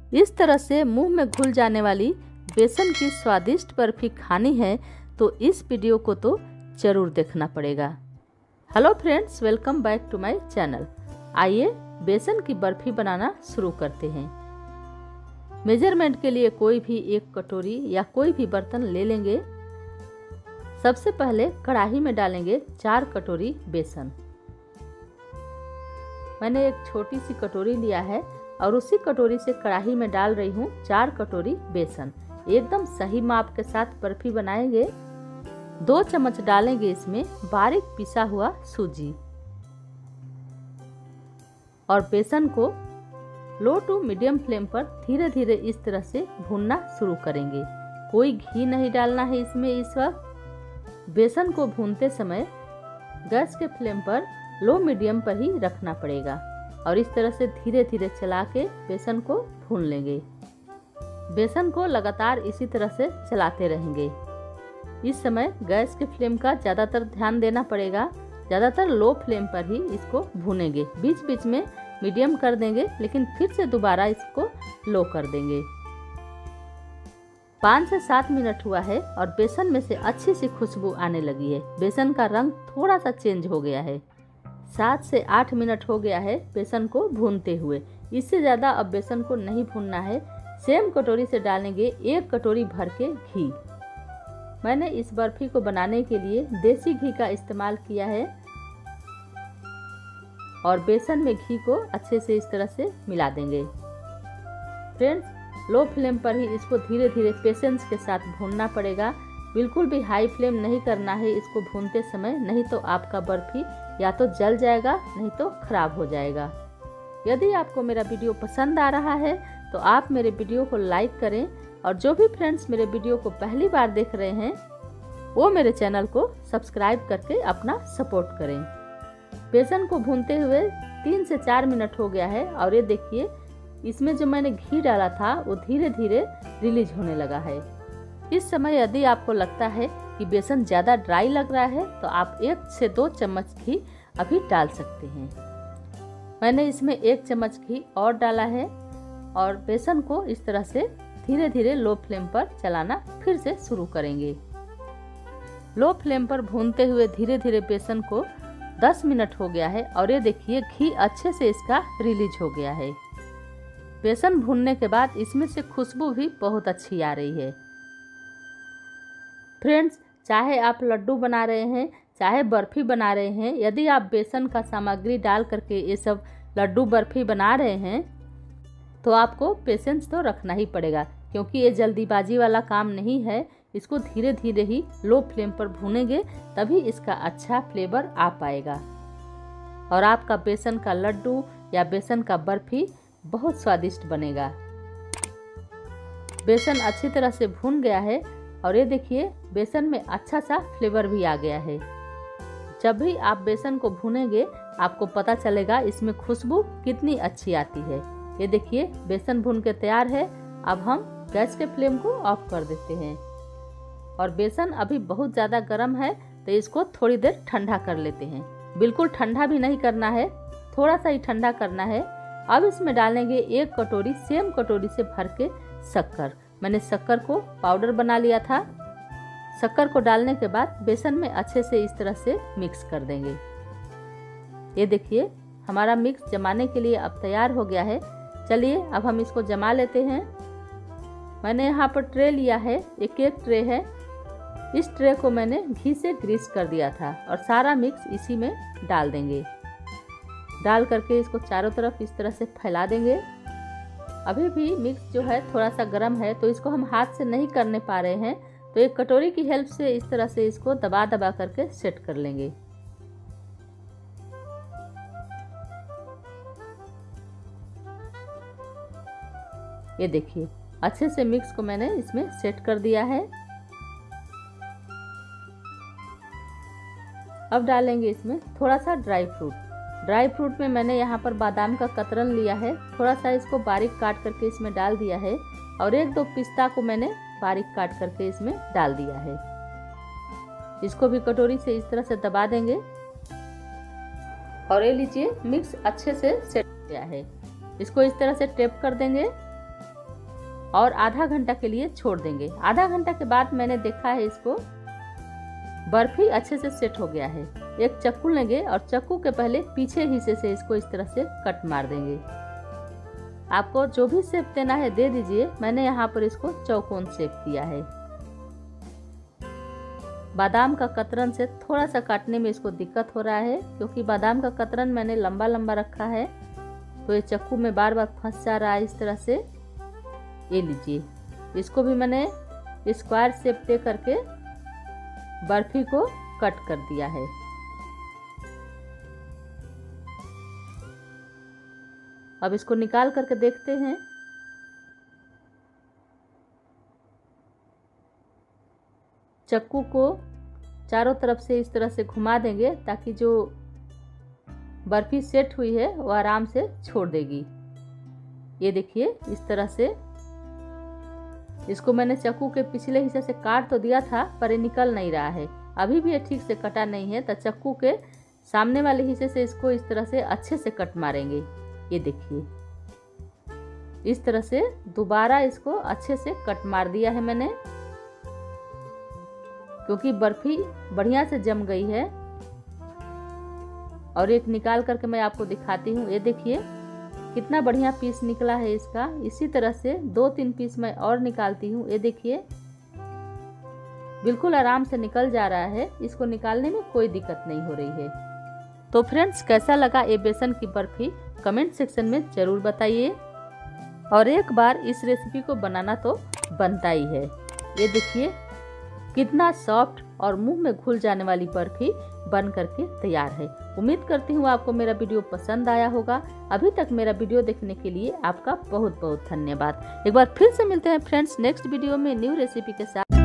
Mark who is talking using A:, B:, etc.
A: इस तरह से मुंह में घुल जाने वाली बेसन की स्वादिष्ट बर्फी खानी है तो इस वीडियो को तो ज़रूर देखना पड़ेगा। Hello friends, welcome back to my channel. आइए बेसन की बर्फी बनाना शुरू करते हैं। मेजरमेंट के लिए कोई भी एक कटोरी या कोई भी बर्तन ले लेंगे। सबसे पहले कढ़ाई में डालेंगे 4 कटोरी बेसन। मैंने एक छोटी सी कटोरी लिया है और उसी कटोरी से कढ़ाई में डाल रही हूँ 4 कटोरी बेसन। एकदम सही माप के साथ बर्फी बनाएंगे। 2 चम्मच डालेंगे इसमें बारीक पिसा हुआ सूजी और बेसन को लो टू मीडियम फ्लेम पर धीरे धीरे इस तरह से भूनना शुरू करेंगे। कोई घी नहीं डालना है इसमें। इस वक्त बेसन को भूनते समय गैस के फ्लेम पर लो मीडियम पर ही रखना पड़ेगा और इस तरह से धीरे धीरे चला के बेसन को भून लेंगे। बेसन को लगातार इसी तरह से चलाते रहेंगे। इस समय गैस के फ्लेम का ज़्यादातर ध्यान देना पड़ेगा। ज़्यादातर लो फ्लेम पर ही इसको भूनेंगे। बीच बीच में मीडियम कर देंगे, लेकिन फिर से दोबारा इसको लो कर देंगे। 5 से 7 मिनट हुआ है और बेसन में से अच्छी सी खुशबू आने लगी है। बेसन का रंग थोड़ा सा चेंज हो गया है। 7 से 8 मिनट हो गया है बेसन को भूनते हुए। इससे ज़्यादा अब बेसन को नहीं भूनना है। सेम कटोरी से डालेंगे 1 कटोरी भर के घी। मैंने इस बर्फी को बनाने के लिए देसी घी का इस्तेमाल किया है और बेसन में घी को अच्छे से इस तरह से मिला देंगे। फ्रेंड्स, लो फ्लेम पर ही इसको धीरे धीरे पेशेंस के साथ भूनना पड़ेगा। बिल्कुल भी हाई फ्लेम नहीं करना है इसको भूनते समय, नहीं तो आपका बर्फी या तो जल जाएगा नहीं तो खराब हो जाएगा। यदि आपको मेरा वीडियो पसंद आ रहा है तो आप मेरे वीडियो को लाइक करें और जो भी फ्रेंड्स मेरे वीडियो को पहली बार देख रहे हैं वो मेरे चैनल को सब्सक्राइब करके अपना सपोर्ट करें। बेसन को भूनते हुए 3 से 4 मिनट हो गया है और ये देखिए इसमें जो मैंने घी डाला था वो धीरे धीरे रिलीज होने लगा है। इस समय यदि आपको लगता है कि बेसन ज़्यादा ड्राई लग रहा है तो आप 1 से 2 चम्मच घी अभी डाल सकते हैं। मैंने इसमें 1 चम्मच घी और डाला है और बेसन को इस तरह से धीरे धीरे लो फ्लेम पर चलाना फिर से शुरू करेंगे। लो फ्लेम पर भूनते हुए धीरे धीरे बेसन को 10 मिनट हो गया है और ये देखिए घी अच्छे से इसका रिलीज हो गया है। बेसन भूनने के बाद इसमें से खुशबू भी बहुत अच्छी आ रही है। फ्रेंड्स, चाहे आप लड्डू बना रहे हैं चाहे बर्फी बना रहे हैं, यदि आप बेसन का सामग्री डाल करके ये सब लड्डू बर्फी बना रहे हैं तो आपको पेशेंस तो रखना ही पड़ेगा, क्योंकि ये जल्दीबाजी वाला काम नहीं है। इसको धीरे धीरे ही लो फ्लेम पर भूनेंगे तभी इसका अच्छा फ्लेवर आ पाएगा और आपका बेसन का लड्डू या बेसन का बर्फी बहुत स्वादिष्ट बनेगा। बेसन अच्छी तरह से भून गया है और ये देखिए बेसन में अच्छा सा फ्लेवर भी आ गया है। जब भी आप बेसन को भूनेंगे आपको पता चलेगा इसमें खुशबू कितनी अच्छी आती है। ये देखिए बेसन भून के तैयार है। अब हम गैस के फ्लेम को ऑफ कर देते हैं और बेसन अभी बहुत ज़्यादा गर्म है तो इसको थोड़ी देर ठंडा कर लेते हैं। बिल्कुल ठंडा भी नहीं करना है, थोड़ा सा ही ठंडा करना है। अब इसमें डालेंगे 1 कटोरी सेम कटोरी से भर के शक्कर। मैंने शक्कर को पाउडर बना लिया था। शक्कर को डालने के बाद बेसन में अच्छे से इस तरह से मिक्स कर देंगे। ये देखिए हमारा मिक्स जमाने के लिए अब तैयार हो गया है। चलिए अब हम इसको जमा लेते हैं। मैंने यहाँ पर ट्रे लिया है, एक ट्रे है। इस ट्रे को मैंने घी से ग्रीस कर दिया था और सारा मिक्स इसी में डाल देंगे। डाल करके इसको चारों तरफ इस तरह से फैला देंगे। अभी भी मिक्स जो है थोड़ा सा गर्म है तो इसको हम हाथ से नहीं करने पा रहे हैं, तो एक कटोरी की हेल्प से इस तरह से इसको दबा दबा करके सेट कर लेंगे। ये देखिए अच्छे से मिक्स को मैंने इसमें सेट कर दिया है। अब डालेंगे इसमें थोड़ा सा ड्राई फ्रूट। ड्राई फ्रूट में मैंने यहाँ पर बादाम का कतरन लिया है, थोड़ा सा इसको बारीक काट करके इसमें डाल दिया है और 1-2 पिस्ता को मैंने बारीक काट करके इसमें डाल दिया है। इसको भी कटोरी से इस तरह से दबा देंगे और ये लीजिए मिक्स अच्छे से सेट हो गया है। इसको इस तरह से टेप कर देंगे और आधा घंटा के लिए छोड़ देंगे। आधा घंटा के बाद मैंने देखा है इसको, बर्फी अच्छे से सेट हो गया है। एक चाकू लेंगे और चाकू के पहले पीछे हिस्से से इसको इस तरह से कट मार देंगे। आपको जो भी शेप देना है दे दीजिए। मैंने यहाँ पर इसको चौकोन शेप दिया है। बादाम का कतरन से थोड़ा सा काटने में इसको दिक्कत हो रहा है, क्योंकि बादाम का कतरन मैंने लंबा लंबा रखा है, तो ये चाकू में बार बार फंस जा रहा है इस तरह से। ये लीजिए, इसको भी मैंने स्क्वायर शेप दे करके बर्फी को कट कर दिया है। अब इसको निकाल करके देखते हैं। चाकू को चारों तरफ से इस तरह से घुमा देंगे ताकि जो बर्फी सेट हुई है वो आराम से छोड़ देगी। ये देखिए इस तरह से। इसको मैंने चाकू के पिछले हिस्से से काट तो दिया था, पर ये निकल नहीं रहा है। अभी भी ये ठीक से कटा नहीं है, तो चाकू के सामने वाले हिस्से से इसको इस तरह से अच्छे से कट मारेंगे। ये देखिए इस तरह से दोबारा इसको अच्छे से कट मार दिया है मैंने, क्योंकि बर्फी बढ़िया से जम गई है। और एक निकाल करके मैं आपको दिखाती हूँ। ये देखिए कितना बढ़िया पीस निकला है इसका। इसी तरह से 2-3 पीस मैं और निकालती हूँ। ये देखिए बिल्कुल आराम से निकल जा रहा है। इसको निकालने में कोई दिक्कत नहीं हो रही है। तो फ्रेंड्स, कैसा लगा ये बेसन की बर्फी कमेंट सेक्शन में जरूर बताइए। और एक बार इस रेसिपी को बनाना तो बनता ही है। ये देखिए कितना सॉफ्ट और मुंह में घुल जाने वाली बर्फी बन करके तैयार है। उम्मीद करती हूँ आपको मेरा वीडियो पसंद आया होगा। अभी तक मेरा वीडियो देखने के लिए आपका बहुत बहुत धन्यवाद। एक बार फिर से मिलते हैं फ्रेंड्स नेक्स्ट वीडियो में न्यू रेसिपी के साथ।